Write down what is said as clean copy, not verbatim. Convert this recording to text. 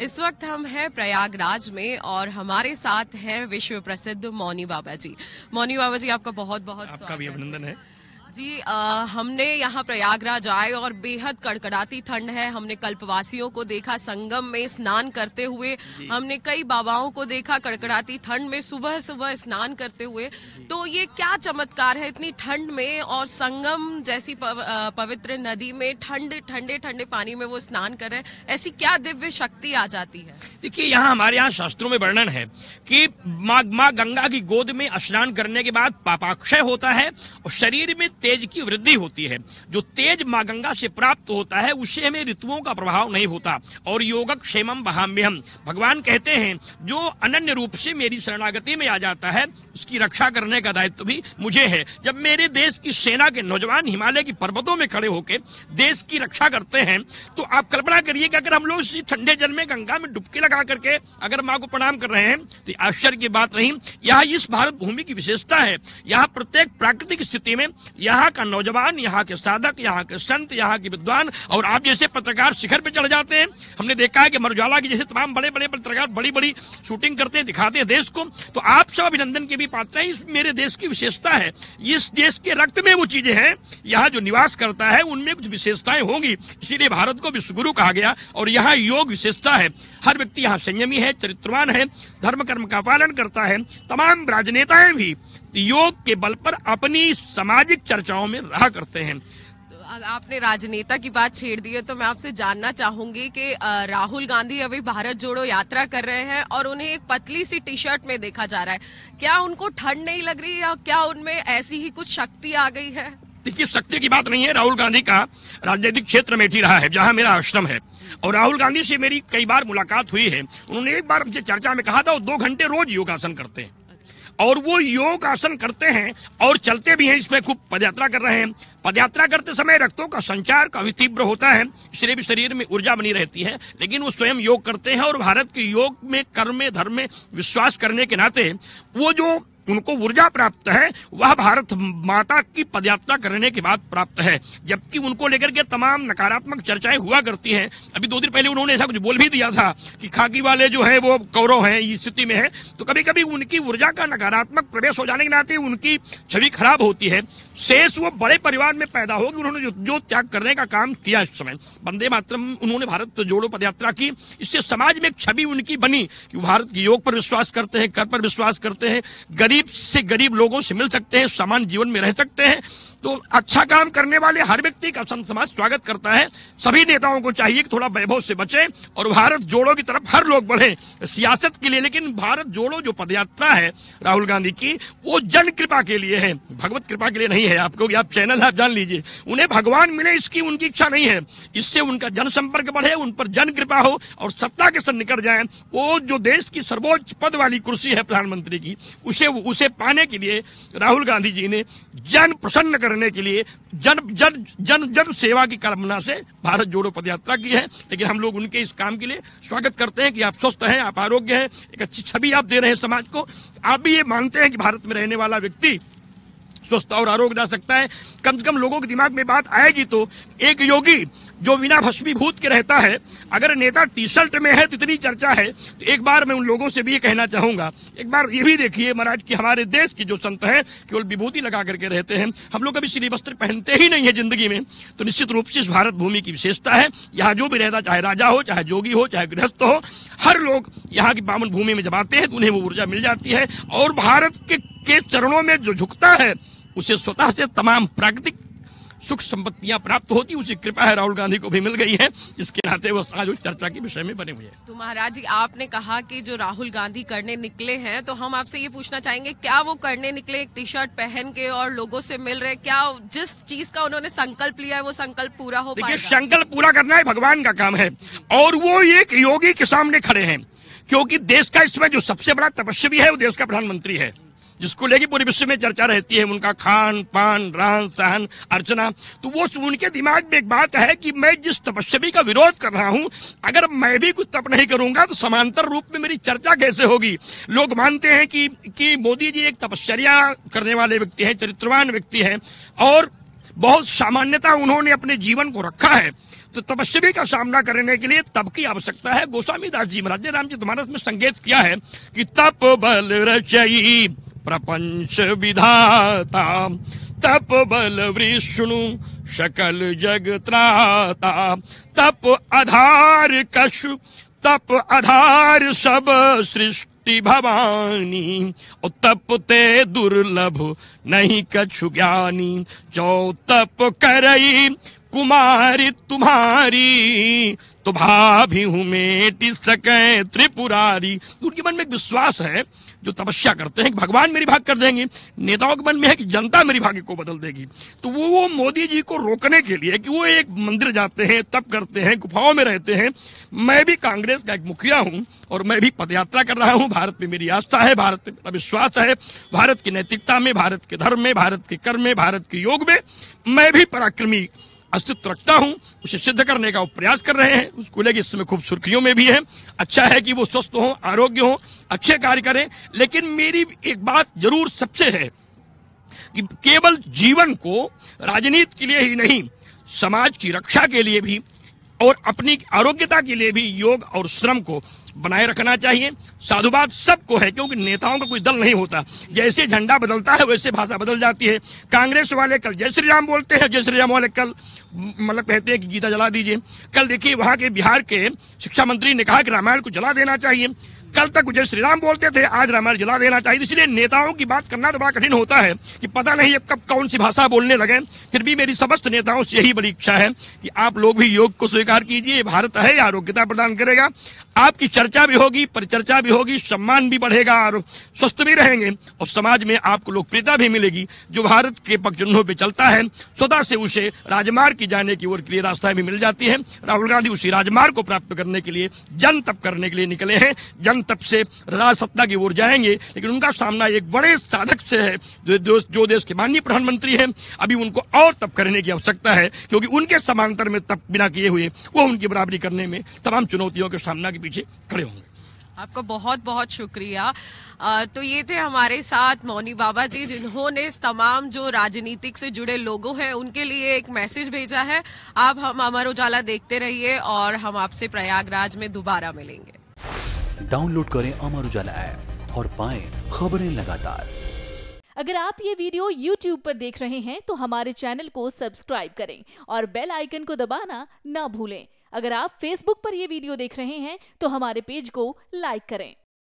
इस वक्त हम हैं प्रयागराज में और हमारे साथ हैं विश्व प्रसिद्ध मौनी बाबा जी। मौनी बाबा जी, आपका बहुत बहुत आपका भी अभिनंदन है जी। हमने यहाँ प्रयागराज आए और बेहद कड़कड़ाती ठंड है। हमने कल्पवासियों को देखा संगम में स्नान करते हुए, हमने कई बाबाओं को देखा कड़कड़ाती ठंड में सुबह सुबह स्नान करते हुए। तो ये क्या चमत्कार है इतनी ठंड में और संगम जैसी पवित्र नदी में ठंडे ठंडे पानी में वो स्नान कर रहे हैं, ऐसी क्या दिव्य शक्ति आ जाती है? देखिए, यहाँ हमारे यहाँ शास्त्रों में वर्णन है कि माँ गंगा की गोद में स्नान करने के बाद पापाक्षय होता है और शरीर में तेज की वृद्धि होती है। जो तेज माँ गंगा से प्राप्त होता है उससे हमें ऋतुओं का प्रभाव नहीं होता। और योगक्षेमम वहाम्यहम्, भगवान कहते हैं जो अनन्य रूप से मेरी शरणागति में आ जाता है उसकी रक्षा करने का दायित्व भी मुझे है। जब मेरे देश की सेना के नौजवान हिमालय की पर्वतों में खड़े होकर देश की रक्षा करते हैं तो आप कल्पना करिए कि अगर हम लोग इसी ठंडे जल में गंगा में डुबकी लगा करके अगर माँ को प्रणाम कर रहे हैं तो आश्चर्य की बात नहीं। यहाँ इस भारत भूमि की विशेषता है, यहाँ प्रत्येक प्राकृतिक स्थिति में यहाँ का नौजवान, यहाँ के साधक, यहाँ के संत, यहाँ के विद्वान और आप जैसे पत्रकार शिखर पे चढ़ जाते हैं। हमने देखा है कि मरुज्वाला की जैसे तमाम बड़े बड़े पत्रकार बड़ी बड़ी शूटिंग करते हैं, दिखाते हैं देश को। तो आप सब अभिनंदन के भी पात्र हैं। इस मेरे देश की विशेषता है, इस देश के रक्त में वो चीजें हैं, यहाँ जो निवास करता है उनमें कुछ विशेषताएं होंगी, इसीलिए भारत को विश्वगुरु कहा गया। और यहाँ योग विशेषता है, हर व्यक्ति यहाँ संयमी है, चरित्रवान है, धर्म कर्म का पालन करता है। तमाम राजनेताएं भी योग के बल पर अपनी सामाजिक चर्चाओं में रहा करते हैं। आपने राजनेता की बात छेड़ दी है तो मैं आपसे जानना चाहूंगी कि राहुल गांधी अभी भारत जोड़ो यात्रा कर रहे हैं और उन्हें एक पतली सी टी शर्ट में देखा जा रहा है। क्या उनको ठंड नहीं लग रही या क्या उनमें ऐसी ही कुछ शक्ति आ गई है? देखिए, शक्ति की बात नहीं है। राहुल गांधी का राजनीतिक क्षेत्र में ही रहा है जहां मेरा आश्रम है और राहुल गांधी से मेरी कई बार मुलाकात हुई है। उन्होंने एक बार हमसे चर्चा में कहा था वो 2 घंटे रोज योगासन करते हैं और वो योग आसन करते हैं और चलते भी हैं। इसमें खूब पदयात्रा कर रहे हैं। पदयात्रा करते समय रक्तों का संचार काफी तीव्र होता है, इसलिए भी शरीर में ऊर्जा बनी रहती है। लेकिन वो स्वयं योग करते हैं और भारत के योग में, कर्म में, धर्म में विश्वास करने के नाते वो जो उनको ऊर्जा प्राप्त है वह भारत माता की पदयात्रा करने के बाद प्राप्त है। जबकि उनको लेकर के तमाम नकारात्मक चर्चाएं हुआ करती हैं। अभी 2 दिन पहले उन्होंने ऐसा कुछ बोल भी दिया था कि खाकी वाले जो है वो कौरव हैं, इस स्थिति में है। तो कभी कभी उनकी ऊर्जा का नकारात्मक प्रवेश हो जाने के नाते उनकी छवि खराब होती है। शेष वो बड़े परिवार में पैदा होगी। उन्होंने जो त्याग करने का काम किया इस समय, वंदे मातरम उन्होंने भारत जोड़ो पदयात्रा की, इससे समाज में एक छवि उनकी बनी कि भारत के योग पर विश्वास करते हैं, कर पर विश्वास करते हैं, गरीब से गरीब लोगों से मिल सकते हैं, सामान्य जीवन में रह सकते हैं। तो अच्छा काम करने वाले हर व्यक्ति का संत समाज स्वागत करता है। सभी नेताओं को चाहिए कि थोड़ा वैभव से बचें और भारत जोड़ो की तरफ हर लोग बढ़े सियासत के लिए। लेकिन भारत जोड़ो जो पदयात्रा है राहुल गांधी की, वो जन कृपा के लिए है, भगवत कृपा के लिए नहीं है। आपको आप चैनल आप जान लीजिए, उन्हें भगवान मिले इसकी उनकी इच्छा नहीं है। इससे उनका जनसंपर्क बढ़े, उन पर जन कृपा हो और सत्ता के संग निकट जाए। वो जो देश की सर्वोच्च पद वाली कुर्सी है प्रधानमंत्री की, उसे पाने के लिए राहुल गांधी जी ने जन प्रसन्न करने के लिए जन सेवा की कल्पना से भारत जोड़ो पदयात्रा की है। लेकिन हम लोग उनके इस काम के लिए स्वागत करते हैं कि आप स्वस्थ हैं, आप आरोग्य हैं, एक अच्छी छवि आप दे रहे हैं समाज को। आप भी ये मानते हैं कि भारत में रहने वाला व्यक्ति स्वस्थ और आरोग्य रह सकता है। कम से कम लोगों के दिमाग में बात आएगी तो एक योगी जो बिना भस्मीभूत के रहता है, अगर नेता टी शर्ट में है तो इतनी चर्चा है। तो एक बार मैं उन लोगों से भी ये कहना चाहूंगा, एक बार ये भी देखिए महाराज कि हमारे देश के जो संत हैं केवल विभूति लगा करके रहते हैं। हम लोग कभी श्री वस्त्र पहनते ही नहीं है जिंदगी में। तो निश्चित रूप से इस भारत भूमि की विशेषता है। यहाँ जो भी रहता, चाहे राजा हो, चाहे जोगी हो, चाहे गृहस्थ हो, हर लोग यहाँ की पावन भूमि में जब आते हैं तो उन्हें वो ऊर्जा मिल जाती है और भारत के चरणों में जो झुकता है उसे स्वतः से तमाम प्राकृतिक सुख संपत्तियां प्राप्त होती। उसी कृपा है राहुल गांधी को भी मिल गई है, इसके नाते वो आज चर्चा के विषय में बने हुए हैं। तो महाराज जी, आपने कहा कि जो राहुल गांधी करने निकले हैं, तो हम आपसे ये पूछना चाहेंगे क्या वो करने निकले एक टी शर्ट पहन के और लोगों से मिल रहे? क्या जिस चीज का उन्होंने संकल्प लिया है वो संकल्प पूरा हो पाएगा? देखिए, संकल्प पूरा करना है भगवान का काम है और वो एक योगी के सामने खड़े हैं, क्योंकि देश का इसमें जो सबसे बड़ा तपस्वी है वो देश का प्रधानमंत्री है, जिसको लेके पूरे विश्व में चर्चा रहती है। उनका खान पान, रहन सहन, अर्चना, तो वो उनके दिमाग में एक बात है कि मैं जिस तपस्वी का विरोध कर रहा हूं, अगर मैं भी कुछ तप नहीं करूंगा तो समांतर रूप में मेरी चर्चा कैसे होगी। लोग मानते हैं कि मोदी जी एक तपश्चर्या करने वाले व्यक्ति हैं, चरित्रवान व्यक्ति हैं और बहुत सामान्यता उन्होंने अपने जीवन को रखा है। तो तपस्वी का सामना करने के लिए तप की आवश्यकता है। गोस्वामी दास जी महाराज ने रामचरितमानस में संकेत किया है कि तप बल रचयी प्रपंच विधाता, तप बल विष्णु सकल जग त्राता, तप आधार कछु, तप आधार सब सृष्टि भवानी, और तप ते दुर्लभ नहीं कछु ज्ञानी, जो तप करई कुमारी तुम्हारी, तो भाभी हूं मेटी सके त्रिपुरारी। उनके मन में एक विश्वास है जो तपस्या करते हैं कि भगवान मेरी भाग कर देंगे। नेताओं के मन में है कि जनता मेरी भाग्य को बदल देगी। तो वो मोदी जी को रोकने के लिए कि वो एक मंदिर जाते हैं, तप करते हैं, गुफाओं में रहते हैं। मैं भी कांग्रेस का एक मुखिया हूं और मैं भी पदयात्रा कर रहा हूं। भारत में मेरी आस्था है, भारत में मेरा विश्वास है, भारत की नैतिकता में, भारत के धर्म में, भारत के कर्म में, भारत के योग में मैं भी पराक्रमी अस्तित्व रखता हूं। उसे सिद्ध करने का वो प्रयास कर रहे हैं। उसको लेकर इस समय खूब सुर्खियों में भी है। अच्छा है कि वो स्वस्थ हो, आरोग्य हो, अच्छे कार्य करें। लेकिन मेरी एक बात जरूर सबसे है कि केवल जीवन को राजनीति के लिए ही नहीं, समाज की रक्षा के लिए भी और अपनी आरोग्यता के लिए भी योग और श्रम को बनाए रखना चाहिए। साधुवाद सबको है, क्योंकि नेताओं का कोई दल नहीं होता। जैसे झंडा बदलता है वैसे भाषा बदल जाती है। कांग्रेस वाले कल जय श्री राम बोलते हैं, जय श्री राम वाले कल मतलब कहते हैं कि गीता जला दीजिए। कल देखिए वहां के बिहार के शिक्षा मंत्री ने कहा कि रामायण को जला देना चाहिए। कल तक जय श्री राम बोलते थे, आज रामायण जला देना चाहिए। इसलिए नेताओं की बात करना तो बड़ा कठिन होता है कि पता नहीं अब कब कौन सी भाषा बोलने लगे। फिर भी मेरी समस्त नेताओं से यही बड़ी इच्छा है कि आप लोग भी योग को स्वीकार कीजिए। भारत है, आरोग्यता प्रदान करेगा, आपकी चर्चा भी होगी, परिचर्चा भी होगी, सम्मान भी बढ़ेगा और स्वस्थ भी रहेंगे और समाज में आपको लोकप्रियता भी मिलेगी। जो भारत के पगडंडों पे चलता है स्वतः से उसे राजमार्ग की जाने की ओर के लिए रास्ता भी मिल जाती है। राहुल गांधी उसी राजमार्ग को प्राप्त करने के लिए जन तप करने के लिए निकले हैं। जन तप से राज सत्ता की ओर जाएंगे, लेकिन उनका सामना एक बड़े साधक से है जो देश के माननीय प्रधानमंत्री हैं। अभी उनको और तप करने की आवश्यकता है, क्योंकि उनके समांतर में तप बिना किए हुए वो उनकी बराबरी करने में तमाम चुनौतियों के सामना के पीछे खड़े होंगे। आपका बहुत बहुत शुक्रिया। तो ये थे हमारे साथ मौनी बाबा जी, जिन्होंने तमाम जो राजनीतिक से जुड़े लोगों हैं उनके लिए एक मैसेज भेजा है। आप हम अमर उजाला देखते रहिए और हम आपसे प्रयागराज में दोबारा मिलेंगे। डाउनलोड करें अमर उजाला ऐप और पाएं खबरें लगातार। अगर आप ये वीडियो YouTube पर देख रहे हैं तो हमारे चैनल को सब्सक्राइब करें और बेल आइकन को दबाना ना भूलें। अगर आप Facebook पर ये वीडियो देख रहे हैं तो हमारे पेज को लाइक करें।